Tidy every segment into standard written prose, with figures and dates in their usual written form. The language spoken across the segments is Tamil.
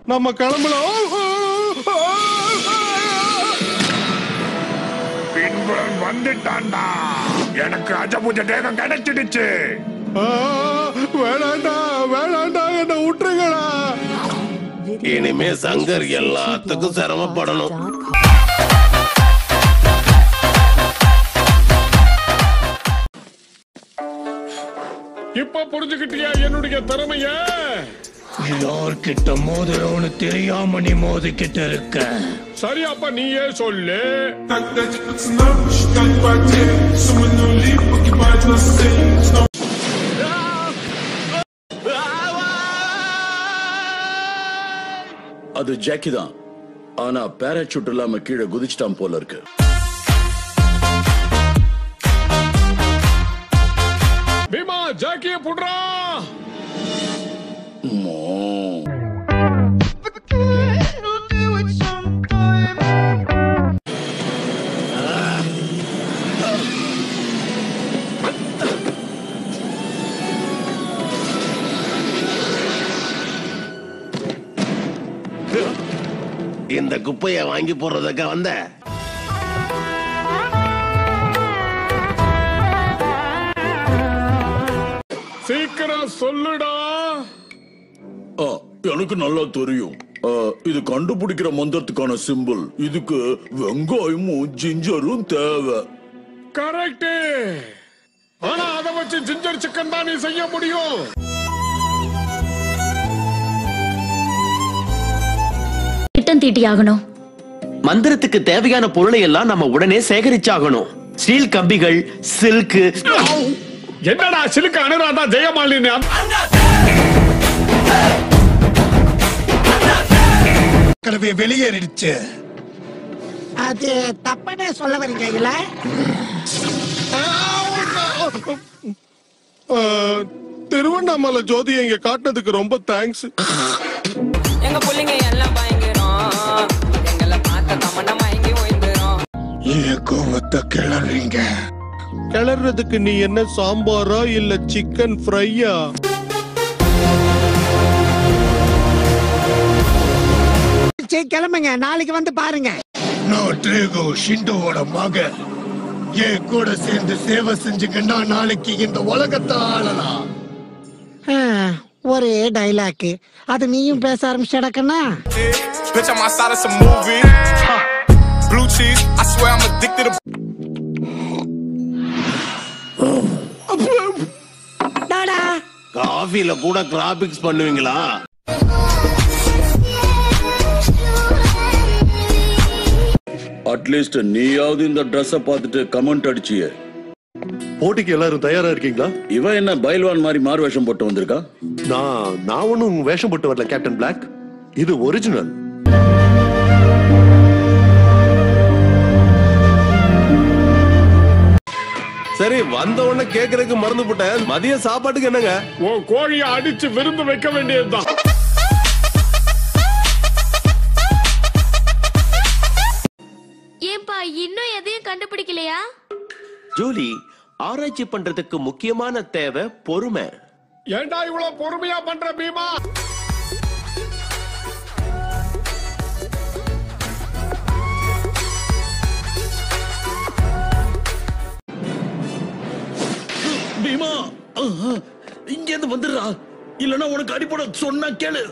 நம்ம கிளம்பலாம். பின்புறம் வந்துட்டான்டா. எனக்கு அஜபூஜ தேகம் கிடைச்சிடுச்சு. வேணாண்டா வேணாண்டா, என்ன விட்டுருங்கடா. இனிமே சங்கர் எல்லாத்துக்கும் சிரமப்படணும். இப்ப புரிஞ்சுக்கிட்டியா என்னுடைய திறமைய? யார்கிட்ட மோதுறவனு தெரியாம நீ மோதிக்கிட்டு இருக்க. சரி, அப்ப நீயே சொல்லு. அது ஜாக்கி தான். ஆனா பேராசூட் இல்லாம கீழே குதிச்சிட்டான் போல இருக்கு. பீமா, ஜாக்கிய புடுறா. இந்த குப்பைய வாங்கி போடுறதுக்கு வந்த சீக்கிரம் சொல்லுடா. எனக்கு நல்லா தெரியும். இது கண்டுபிடிக்கிற மந்திரத்துக்கான சிம்பிள். இதுக்கு வெங்காயமும் ஜிஞ்சரும் தேவை. கரெக்ட். ஆனா அதை வச்சு ஜிஞ்சர் சிக்கன் தான் நீ செய்ய முடியும். திட்டம் தீட்டியாகணும். மந்திரத்துக்கு தேவையான பொருளை எல்லாம் நம்ம உடனே சேகரிச்சாகணும். ஸ்டீல் கம்பிகள், சில்க். என்னடா சிலுக்கு அனுராதா ஜெயமாலினி? வெளியேறிடுச்சு. அது தப்பனே சொல்ல வரீங்க இல்ல? திருவண்ணாமலை ஜோதி இங்க காட்டினதுக்கு ரொம்ப தேங்க்ஸ். எங்க புள்ளைங்க எல்லாம் பயங்கரம். எங்களை பார்த்த தமன்னா மயங்கி ஓய்ந்துரும். கோவத்தை கிளறீங்க. கிளறதுக்கு நீ என்ன சாம்பாரா இல்ல சிக்கன் ஃப்ரையா? கிளம்புங்க, நாளைக்கு வந்து பாருங்க. நான் ட்ரேகோ ஷிண்டோவோட மகன். என் கூட சேர்ந்து சேவை செஞ்சுக்கன்னா நாளைக்கு இந்த உலகத்தை ஆளலாம். ஒரே டைலாக், அது நீயும் பேச ஆரம்பிச்சடக்கண்ணா. Bitch, I'm outside of some movie. Blue cheese, I swear I'm addicted to. Tata, காஃபில கூட கிராபிக்ஸ் பண்ணுவீங்களா? அட்லீஸ்ட் நீயாவது இந்த ட்ரெஸ்ஸ பார்த்துட்டு கமெண்ட் அடிச்சியே. போட்டிக்கு எல்லாரும் தயாரா இருக்கீங்களா? இவன் என்ன பைல்வான் மாதிரி மாறு வேஷம் போட்டு வந்திருக்கா? நான் ஒன்னும் வேஷம் போட்டு வரல கேப்டன் பிளாக். இது ஒரிஜினல். சரி, வந்த உடனே கேக்குறதுக்கு மறந்து போட்டேன். மதிய சாப்பாட்டுக்கு என்னங்க? உன் கோழியை அடிச்சு விருந்து வைக்க வேண்டியதுதான். ஏன்பா இன்னும் எதையும் கண்டுபிடிக்கலையா? ஜூலி, ஆராய்ச்சி பண்றதுக்கு முக்கியமான தேவை பொறுமை. ஏண்டா இவ்வளவு பொறுமையா பண்ற பீமா? பீமா, இங்க இருந்து வந்துடுறா. இல்லன்னா உனக்கு அடிப்பட சொன்னா கேளு.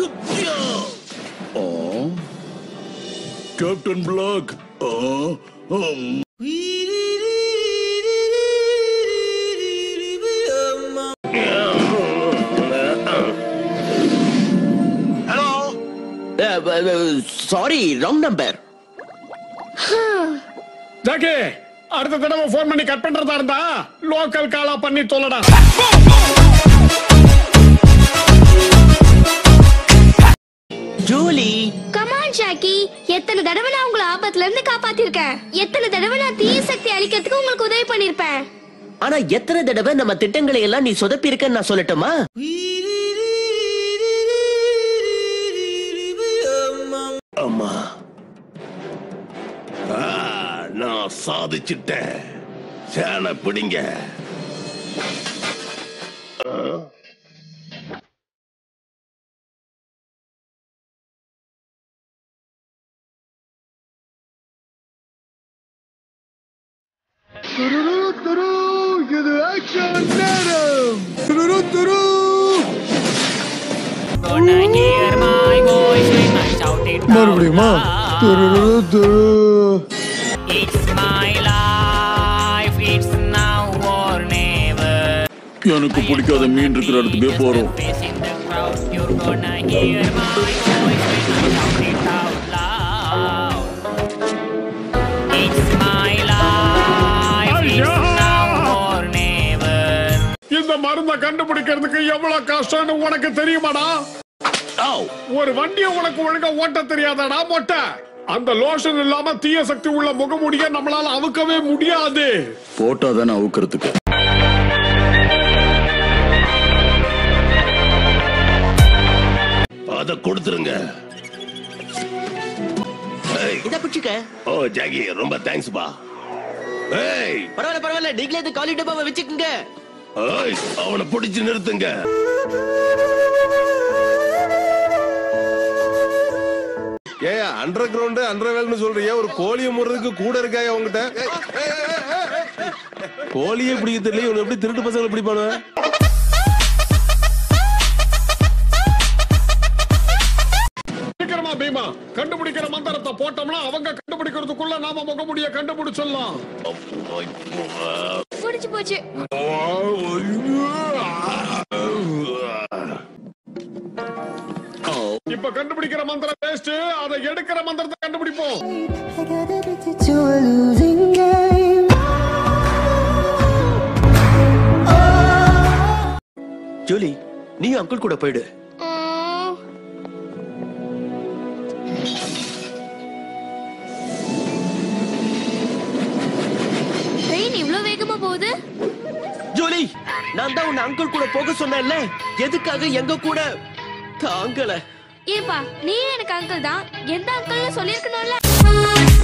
Captain black. Sorry, wrong number. Jackie, அடுத்த தடவை போன் பண்ணி கட் பண்றதா இருந்தா லோக்கல் காலா பண்ணி தொலைடா. ஜூலி, கமான் ஜாக்கி, எத்தனை தடவை நான் உங்களை ஆபத்துல இருந்து காப்பாத்திருக்கேன். எத்தனை தடவை நான் தீய சக்தி அழிக்கிறதுக்கு உங்களுக்கு உதவி பண்ணிருப்பேன். ஆனா எத்தனை தடவை நம்ம திட்டங்களை எல்லாம் நீ சொதப்பி இருக்கன்னு நான் சொல்லட்டுமா? அம்மா, நான் சாதிச்சிட்டேன். சேனை பிடிங்க. இது ஆக்ஷன் நேரம். துரு துரு. மறுபடியுமா? துரு துரு. எனக்கு பிடிக்காத மீன் இருக்கிற இடத்துக்கே போறோம். இந்த மருந்தை கண்டுபிடிக்கிறதுக்கு எவ்வளவு கஷ்டம்னு உனக்கு தெரியுமாடா? ஒரு வண்டியை உனக்கு ஒழுங்கா ஓட்ட தெரியாதாடா மொட்டை? அந்த லோஷன் இல்லாம தீய சக்தி உள்ள முகமூடிய நம்மளால அவுக்கவே முடியாது. போட்டா தானே அவுக்கிறதுக்கு. அத கொடுத்துருங்க. இத பிடிச்சுக்க. ஓ ஜாகி, ரொம்ப தேங்க்ஸ் பா. ஏய், பரவாயில்ல நீங்களே இந்த காலி டப்பாவை வச்சுக்கோங்க. ஏய், அவனை பிடிச்சு நிறுத்துங்க. ஏய், அண்டர் கிரவுண்ட் அண்டர்வேல்னு சொல்றியே, ஒரு கோழியை முறதுக்கு கூட இருக்காயா உங்ககிட்ட? கோழியே பிடிக்க தெரியல, இவனை எப்படி திருட்டு பசங்களை பிடிப்பானு? பீமா, கண்டுபிடிக்கிற மந்திரத்தை போட்டோம்னா அவங்க கண்டுபிடிக்கிறதுக்குள்ள நாம முகமுடிய கண்டுபிடிச்சிடலாம். முடிச்சு போச்சு. இப்ப கண்டுபிடிக்கிற மந்திரம் வேஸ்ட், அதை எடுக்கிற மந்திரத்தை கண்டுபிடிப்போம். ஜூலி, நீ அங்கிள் கூட போயிடு. இவ்வளவு வேகமா போகுது. ஜூலி, நான் தான் உன்னை அங்கிள் கூட போக சொன்னேன்ல, எதுக்காக எங்க கூட தாங்கல? ஏப்பா, நீ எனக்கு அங்கிள் தான், எந்த அங்கிள் சொல்லிருக்கணும்ல.